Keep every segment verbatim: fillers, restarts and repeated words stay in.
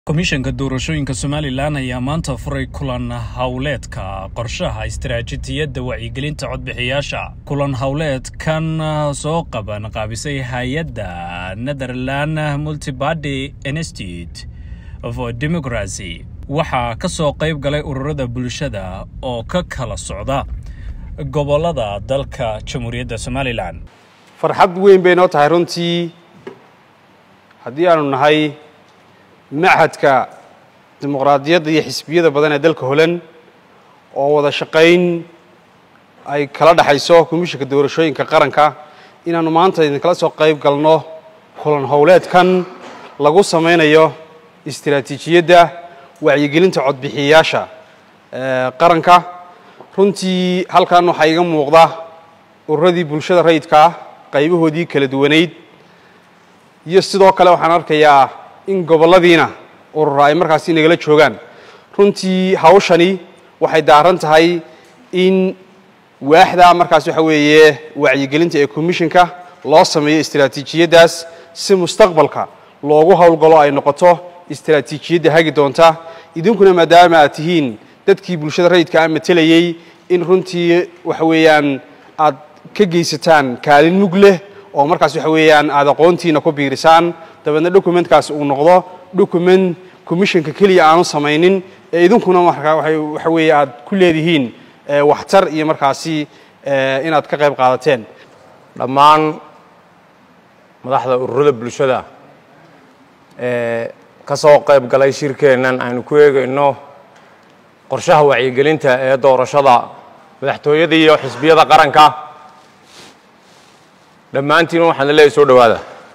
komishanka doorashooyinka Somaliland ayaa maanta furay kulan hawleedka qorshaha istiraatiijiyadda wacyigelinta codbixiyaasha. Kulan hawleedkan soo qaban qaabisay hay'adda Netherland Multi-Party Institute for Democracy waxaa ka soo qayb galay ururada bulshada oo ka kala socda gobolada dalka Jamhuuriyadda Somaliland. farxad weyn bay noo tahay runtii haddii aanu nahay معهدك ديمقراطية دي حسبية بدنا دلك هولن أو وذا شقين أي كلا ده حيسوه كمشي كدور شوين كقرنكا إن أنا ما أنت إن كلا سوق قريب قالنا كلن هولات كان لقوا سمعنا يو استراتيجية ده وعيقلين تعد بحياشة قرنكا رنتي هل كانوا حيقام موضع وردي بلشة ريدكا قريبه دي كلا دوانيد يستدعو كلا وحنارك يا in goboladiina urur ay markaas inagala joogan runtii hawshani waxay daaran tahay in waaxda markaas waxa weeye wacyigelinta ee commissionka loo sameeyo istiraatiijiyadaas si mustaqbalka loogu hawlgalo ay noqoto istiraatiijiyada hagi doonta idinkuna maadaama aad tihiin dadkii bulshada rayidka ah matelayay in runtii waxa weeyaan aad ka geysataan kaalin mug leh oo markaas waxa weeyaan aad aqoontiina ku biirisaan dabadna documentkaas uu noqdo document commissionka kaliya aanu sameeynin ee idinkuna markaa waxa weeye aad ku leedihiin waxtar iyo markaasi inaad ka qayb qaadateen dhammaan madaxda ururada bulshada ee ka soo qayb galay shirkeenan aynu ku eegayno qorshaha wacyigelinta ee doorashada madaxtooyada iyo xisbiyada qaranka dhammaantiin waxaan leeyahay soo dhawaada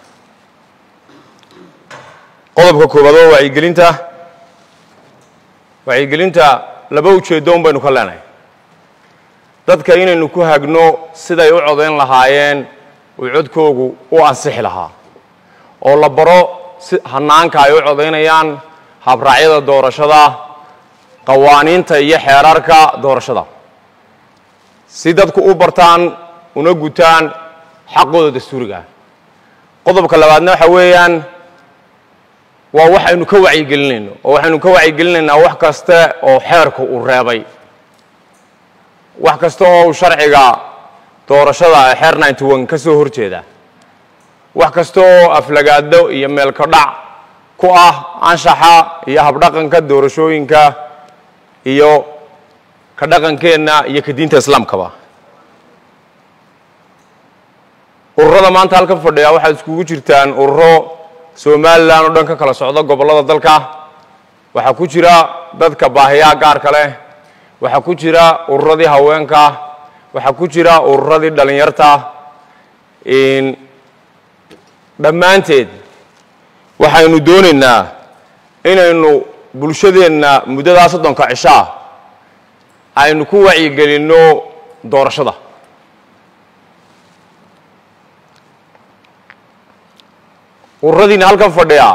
qodobka koowaad waa wacyigelinta wacyigelinta laba ujeedo un baynu ka leenahay dadka inaynu ku hagno siday u codeyn lahaayeen oo codkoogu u ansixi lahaa oo la baro hanaanka ay u codeynayaan habraacyada doorashada qawaaniinta iyo xeerarka doorashada si dadku u bartaan una gutaan xaqooda dastuuriga qodobka labaadna waxa weeyaan waa waxaynu ka wacyigelinayno oo waxaynu ka wacyigelinaynaa wax kasta oo xeerku u reebay wax kasta oo sharciga doorashada ee xeer ninety-one ka soo horjeeda wax kasta oo aflagaado iyo meel ka dhac ku ah anshaxa iyo habdhaqanka doorashooyinka iyo ka dhaqankeena iyo ka diinta islaamkaba ururada maanta halka fadhiya waxa iskugu jirtaan ururo Somaliland oo dhan ka kala socda gobolada dalka waxa ku jira dadka baahiyaha gaarka leh waxa ku jira ururadii haweenka waxa ku jira ururadii dhalinyarta in dhammaanteed waxaynu doonaynaa inaynu bulshadeena muddada soddonka cishaa aynu ku wacyigelinno doorashada ururadiina halkan fadhiya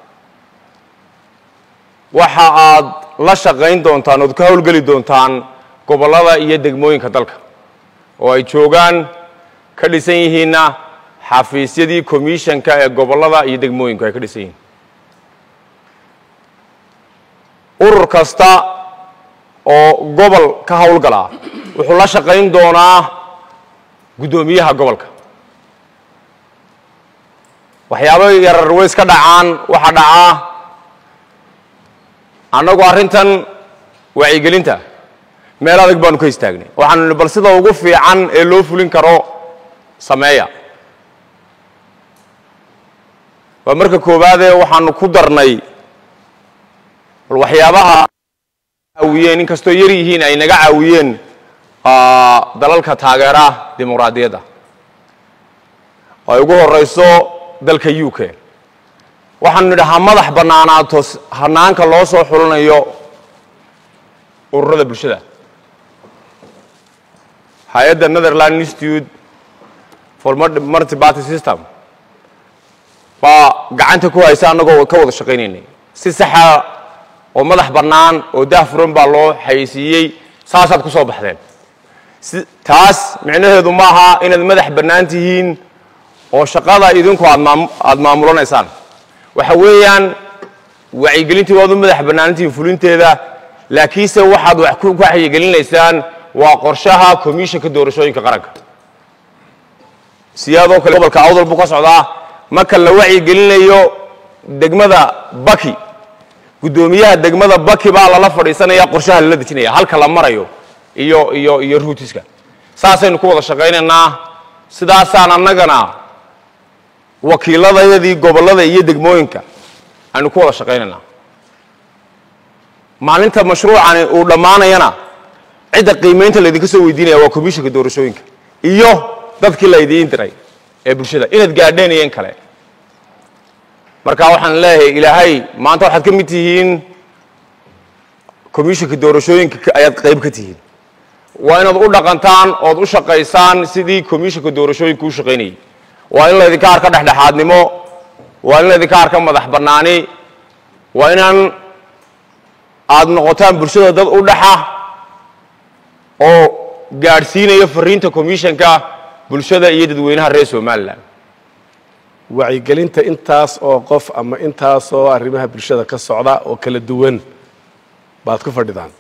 waxa aad la shaqayn doontaan oo ka hawlgali doontaan gobolada iyo degmooyinka dalka oo ay joogaan ka dhisan yihiinna xafiisyadii commissionka ee gobolada iyo degmooyinka ay ka dhisan yihiin urur kasta oo gobol ka hawlgala wuxuu la shaqayn doonaa guddoomiyaha gobolka waxyaabo yarar weys ka dhacaan waxa dhaca anagu arrintan wacyigelinta meel adag baanu ka istaagnay waxaanu bal sida ugu fiican ee loo fulin karo sameeya waa marka koowaad ee waxaanu ku darnay bal waxyaabaha caawiyeen inkastoo yar yihiin ay naga caawiyeen dalalka taageera dimuqraadiyadda ay ugu horeyso dalka U K waxaanu nidhahaa madax bannaanaato hanaanka loo soo xulanayo ururada bulshada hay'adda Netherland Institute for Multi-Party System baa gacanta ku haysa annagoo ka wada shaqaynaynay si saxa oo madax bannaan oo daahfuran baa loo xayisiiyey saasaad ku soo baxdeen taas micnaheedu maaha inaad madax bannaan tihiin oo shaqada idinku aad maamulanaysaan waxa weeyaan wacyigelintii waad u madax bannaantiin fulinteeda laakiinse waxaad wax ku wacyigelinaysaan waa qorshaha komishanka doorashooyinka qaranka siyaadoo kale gobolka awdal buu ka socdaa marka la wacyigelinayo degmada Baki gudoomiyaha degmada Baki baa lala fadhiisanaya qorshaha la dejinaya halka la marayo iyo iyo iyo ruutiska saasaynu ku wada shaqaynaynaa sidaasaan annagana wakiiladayadii gobolada iyo degmooyinka aanu ku wada shaqaynaynaa maalinta mashruucani uu dhamaanayana cidda qiimeynta la idinka soo weydiinaya waa komishanka doorashooyinka iyo dadkii la idin diray ee bulshada inaad gaadheenayeen kale marka waxaan leeyahay ilaahay maanta waxaad ka mid tihiin komishanka doorashooyinka ayaad qayb ka tihiin waa inaad u dhaqantaan ood u shaqaysaan sidii komishanka doorashooyinka u shaqaynayay waa in la idinka arka dhexdhexaadnimo waa in la idinka arka madax bannaani waa inaan aad noqotaan bulshada dad u dhaxa oo gaadhsiinaya fariinta komishanka bulshada iyo dadweynaha reer Soomaaliland wacyigelinta intaas oo qof ama intaas oo arrimaha bulshada ka socda oo kala duwan baad ku fadhidaan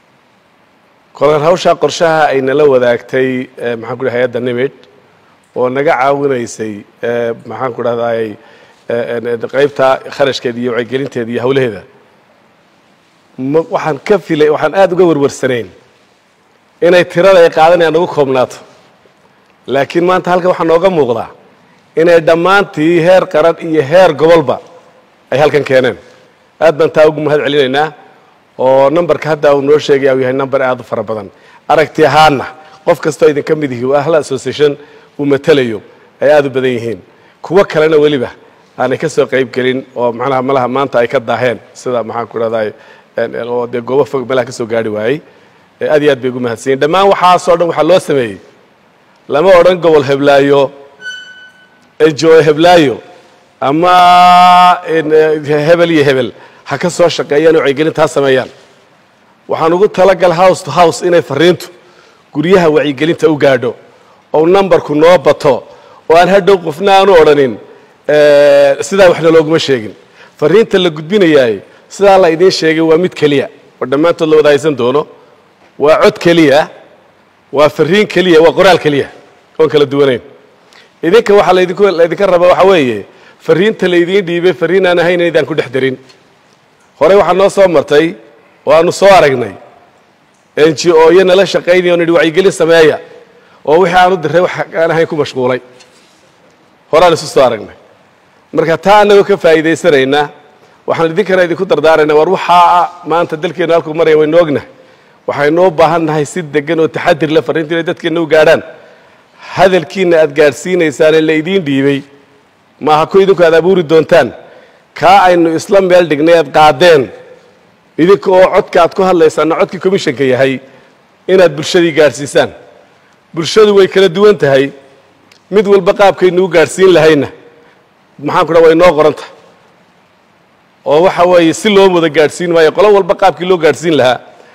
kolan hawsha qorshaha ay nala wadaagtay maxaan ku dhahay hay'adda NIMED oo naga caawinaysay maxaan ku dhahday qaybta kharashkeeda iyo wacyigelinteeda iyo hawlaheeda waxaan ka filay waxaan aad uga warwarsanayn inay tirada ay qaadanayaan ugu koobnaato laakiin maanta halka waxa nooga muuqda inay dhammaantii heer qaran iyo heer gobolba ay halkan keeneen aad baan taa ugu mahad celinaynaa oo numberka hadda uu noo sheegay uu yahay number aad u fara badan aragti ahaana qof kasta oo idin ka mid yahay ahla association uu matalayo ay aad u badan yihiin kuwa kalena waliba aanay ka soo qayb gelin oo macnaha malaha maanta ay ka daaheen sida maxaan ku raadaay oo de goobo fog malaha ka soo gaari waayay aad iyo aad bay ugu mahadsanyiin dhammaan waxaas oo dhan waxa loo sameeyay lama odhan gobol heblaayo enjoy heblaayo ama hebel iyo hebel ha ka soo shaqeeyaan oo wacyigelinta sameeyaan waxaan ugu talagal house to house inay fariintu guryaha wacyigelinta u gaadho oo numberku noo bato oo aan hadhow qofna aanu odhanin sidaa waxna looguma sheegin fariinta la gudbinayaay sidaa la idiin sheegay waa mid keliya oo dhammaantood la wada haysan doono waa cod keliya waa fariin keliya waa qoraal keliya oon kala duwanayn idinka waxa la idinku la idinka raba waxa weeye fariinta la idiin dhiibay fariin aan ahayn inaan ku dhex darin hore waxa noo soo martay oo aanu soo aragnay N G O yana la shaqeynay oo nidhi wacyigelin sameeya oo wixii aanu diray wax aan ahayn ku mashquulay hore aan isu soo aragnay marka taa anagu ka faa'iideysanayna waxaan idinkana idinku dardaaraynaa war waxa maanta dalkeena halku maray way noogna waxaynu u baahannahay si degan oo taxadir la fariinta dadkeena u gaadhaan hadalkiina aad gaarsiinaysaan la idiin dhiibay ma ha ku idinku aad abuuri doontaan ka aynu isla meel dhignay aad qaadeen idinka oo codka aad ku hadlaysaan codkii komishanka yahay inaad bulshadii gaarsiisaan bulshadu way kala duwan tahay mid walba qaabkaynu u gaarsiin lahayna maxaan ku dhahay way noo qoranta oo waxa weeye si loo wada gaarsiin maayo qolo walba qaabkii loo gaarsiin lahaa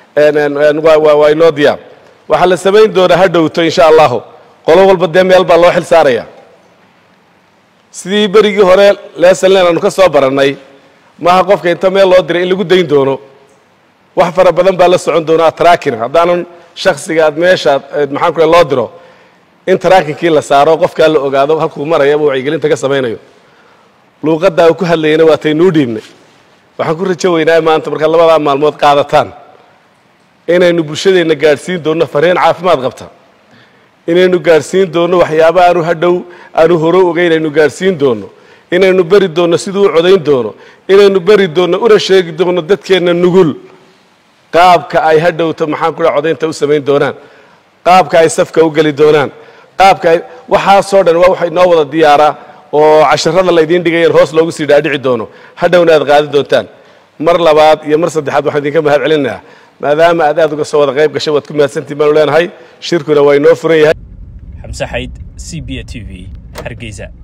waa inoo diyaar waxaa la samayn doonaa ha dhowto insha allahu qolo walba dee meel baa loo xil saaraya sidii berigii hore leesalleen aanu ka soo barannay maaha qofka inta meel loo diray in lagu dayn doono wax fara badan baa la socon doona tracking haddaanan shakhsiga aad meesha maxaan ku loo diro in trackingkii la saaro qofkaa la ogaado halkuu maraya uu wacyigelinta ka samaynayo luuqaddaa uu ku hadlayana waa taynuu dhiibnay waxaan ku rajo weynaa maanta markaad labadaa maalmood qaadataan inaynu bulshadeenna gaadhsiin doonno fariin caafimaad qabta inaynu gaarsiin doono waxyaabo aanu hadhow aanu hore ogeyn aynu gaarsiin doono inaynu bari doono siduu codayn doono inaynu bari doono una sheegi doono dadkeena nugul qaabka ay hadhowta maxaan ku dhahay codaynta u samayn doonaan qaabka ay safka u gali doonaan qaabka waxa soo dhan waa waxa inoo wada diyaara oo casharada la idin dhigayeen hoos loogu sii dhaadhici doono hadhowna aad qaadi doontaan mar labaad iyo mar saddexaad waxaan idinka mahad celinayaa maadaama aad aad uga soo wada qayb gashay waad ku mahadsantihiin baan leenahay shirkuna waa inoo furan yahay xamse xayd C B A T V hargeysa.